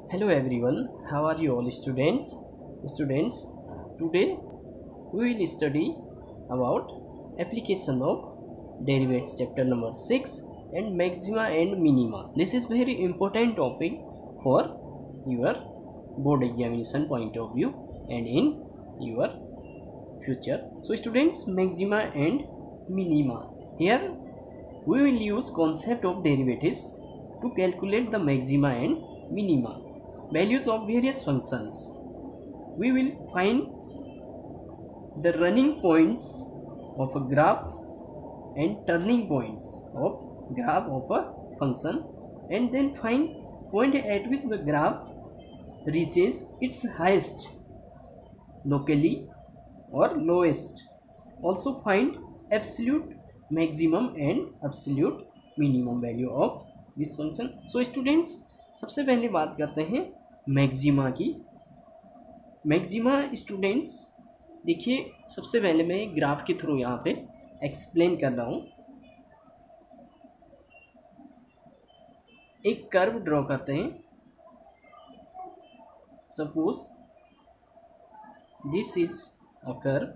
Hello everyone, how are you all students? Today we will study about application of derivatives chapter number 6 and maxima and minima. This is very important topic for your board examination point of view and in your future. So students, maxima and minima. Here we will use concept of derivatives to calculate the maxima and minima values of various functions. We will find the running points of a graph and turning points of graph of a function, and then find point at which the graph reaches its highest locally or lowest. Also find absolute maximum and absolute minimum value of this function. So students, सबसे पहले बात करते हैं maxima की। Maxima students देखिए, सबसे पहले मैं ग्राफ के थ्रू यहाँ पे एक्सप्लेन कर रहा हूँ। एक कर्व ड्रॉ करते हैं। Suppose this is a curve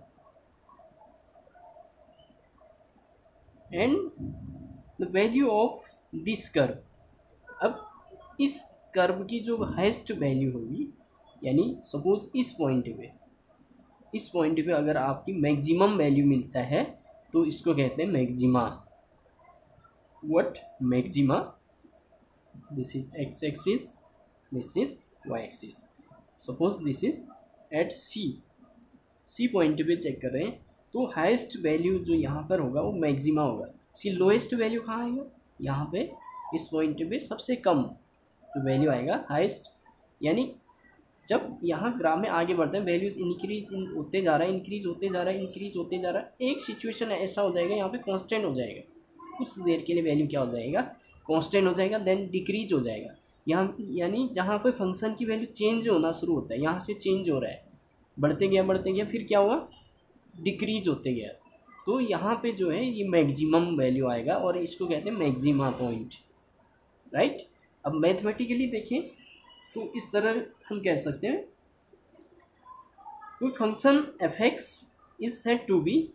and the value of this curve. अब इस कर्व की जो हाईएस्ट वैल्यू होगी, यानी सपोज इस पॉइंट पे अगर आपकी मैक्सिमम वैल्यू मिलता है तो इसको कहते हैं maxima. What maxima? This is x axis, this is y axis. Suppose this is at c point पे चेक कर रहे हैं तो हाईएस्ट वैल्यू जो यहाँ पर होगा वो मैक्सिमा होगा। इसकी लोएस्ट वैल्यू कहाँ आएगा? यहाँ पे इस पॉइंट पे सबसे कम जो वैल्यू आएगा हाईएस्ट, यानी जब यहाँ ग्राफ में आगे बढ़ते हैं वैल्यूज इंक्रीज होते जा रहा है, इंक्रीज होते जा रहा है। एक सिचुएशन ऐसा हो जाएगा यहाँ पे कांस्टेंट हो जाएगा, कुछ देर के लिए वैल्यू क्या हो जाएगा, कांस्टेंट हो जाएगा, देन डिक्रीज हो जाएगा। यहाँ यानी जहाँ पे फंक्शन की वैल्यू चेंज होना शुरू होता है, यहाँ से चेंज हो रहा है, बढ़ते गया, फिर क्या हुआ, डिक्रीज होते गया। तो यहाँ पे जो है ये मैक्सिमम वैल्यू आएगा और इसको कहते हैं मैक्सिमा पॉइंट, राइट। अब मैथमेटिकली देखें तो इस तरह हम कह सकते हैं कोई function f x is said to be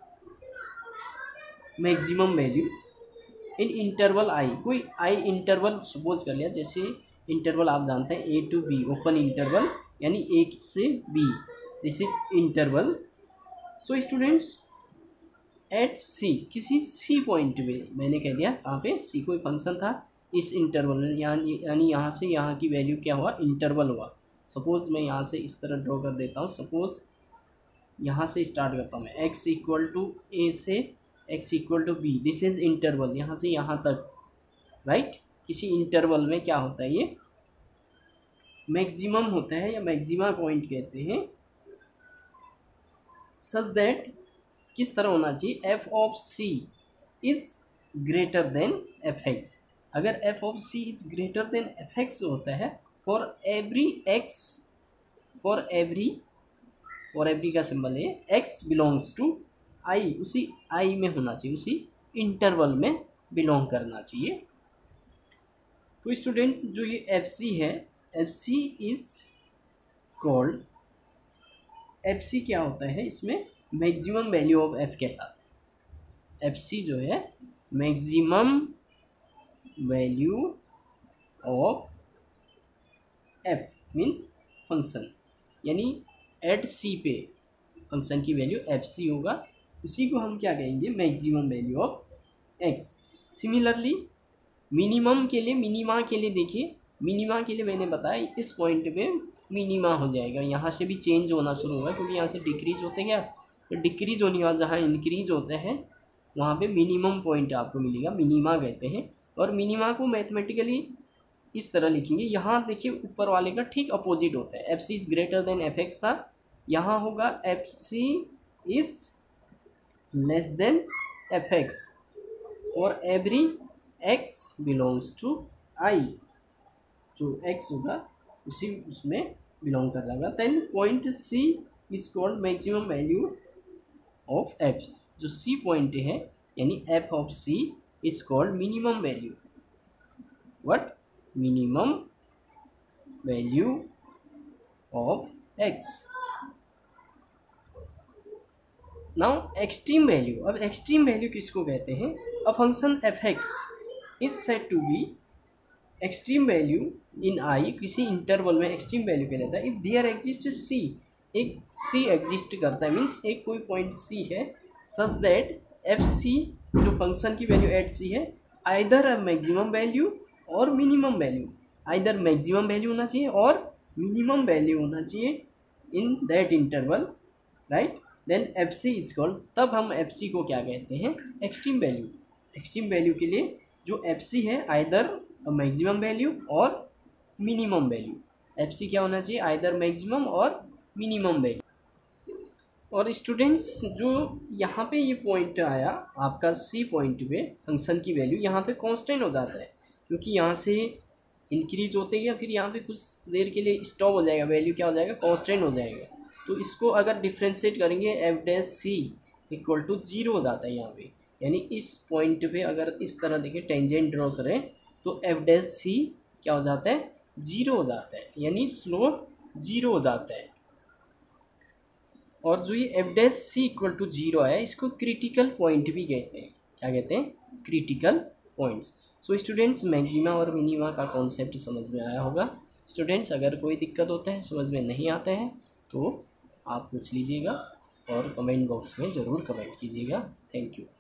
maximum value in interval I. कोई आई इंटरवल सपोज कर लिया, जैसे इंटरवल आप जानते हैं a to b, open interval यानी ए से बी, this is interval. So students at c, किसी सी पॉइंट में मैंने कह दिया यहाँ पे सी कोई फंक्शन था इस इंटरवल में, यानी यहाँ से यहाँ की वैल्यू क्या हुआ, इंटरवल हुआ। सपोज मैं यहाँ से इस तरह ड्रॉ कर देता हूँ। सपोज यहाँ से स्टार्ट करता हूँ मैं, x इक्वल टू ए से x equal to b, this is interval, यहाँ से यहाँ तक, राइट। किसी इंटरवल में क्या होता है, ये मैक्सिमम होता है या मैक्सिमा पॉइंट कहते हैं। सच दैट किस तरह होना चाहिए, f of c is greater than f x. अगर f of c is greater than f x होता है for every x, for every का सिंबल है एक्स बिलोंग्स टू आई, उसी आई में होना चाहिए, उसी इंटरवल में बिलोंग करना चाहिए। तो स्टूडेंट्स जो ये एफ सी है, f c is called, f c क्या होता है, इसमें मैक्सिमम वैल्यू ऑफ एफ कहलाता है। एफ सी जो है maximum value of f means function, यानी एट सी पे फंक्शन की वैल्यू एफ सी होगा, उसी को हम क्या कहेंगे, maximum value of x. Similarly minimum के लिए, मिनिमा के लिए देखिए, मिनिमा के लिए मैंने बताया इस पॉइंट पे मिनिमा हो जाएगा, यहाँ से भी चेंज होना शुरू होगा क्योंकि यहाँ से डिक्रीज होते गया, तो डिक्रीज होने के बाद जहाँ इंक्रीज होते हैं वहाँ पे मिनिमम पॉइंट आपको मिलेगा, मिनिमा कहते हैं। और मिनिमा को मैथमेटिकली इस तरह लिखेंगे, यहाँ देखिए ऊपर वाले का ठीक अपोजिट होता है, f c is greater than f x था, यहाँ होगा f c is less than f x और every x belongs to I, जो एक्स होगा उसी उसमें बिलोंग कर जाएगा। Then point c is called maximum value of f, जो सी पॉइंट है यानी f of c is called minimum value. What? Minimum value of x. Now extreme value, अब एक्सट्रीम वैल्यू किसको कहते हैं? अ function f x is said to be extreme value in I, किसी interval में extreme value कहलाता है if there exist सी, एक सी exist करता है, मीन्स एक कोई पॉइंट सी है सच दैट एफ सी जो फंक्शन की वैल्यू एट सी है आइदर अ मैक्सिमम वैल्यू और minimum value, either maximum value होना चाहिए और मिनिमम वैल्यू होना चाहिए in that interval, right. Then f c is called, तब हम एफ सी को क्या कहते हैं? Extreme value. एक्सट्रीम वैल्यू के लिए जो एफ सी है आइदर मैक्सिमम वैल्यू और मिनिमम वैल्यू, एफ सी क्या होना चाहिए? आइदर मैक्सिमम और मिनिमम वैल्यू। और स्टूडेंट्स जो यहाँ पे ये पॉइंट आया आपका सी पॉइंट पे फंक्शन की वैल्यू यहाँ पे कांस्टेंट हो जाता है, क्योंकि यहाँ से इंक्रीज होते या फिर यहाँ पे कुछ देर के लिए स्टॉप हो जाएगा, वैल्यू क्या हो जाएगा? कांस्टेंट हो जाएगा। तो इसको अगर डिफ्रेंशिएट करेंगे f dash c equal to 0 हो जाता है यहाँ पे, यानी इस पॉइंट पे अगर इस तरह देखिए टेंजेंट ड्रॉ करें तो एफ डैश सी क्या हो जाता है? 0 हो जाता है, यानी स्लोप 0 हो जाता है। और जो ये f dash c equal to 0 है इसको क्रिटिकल पॉइंट भी कहते हैं। क्या कहते हैं? Critical points. So students maxima और मिनिमा का कॉन्सेप्ट समझ में आया होगा। स्टूडेंट्स अगर कोई दिक्कत होता है, समझ में नहीं आता है तो आप पूछ लीजिएगा और कमेंट बॉक्स में ज़रूर कमेंट कीजिएगा। Thank you.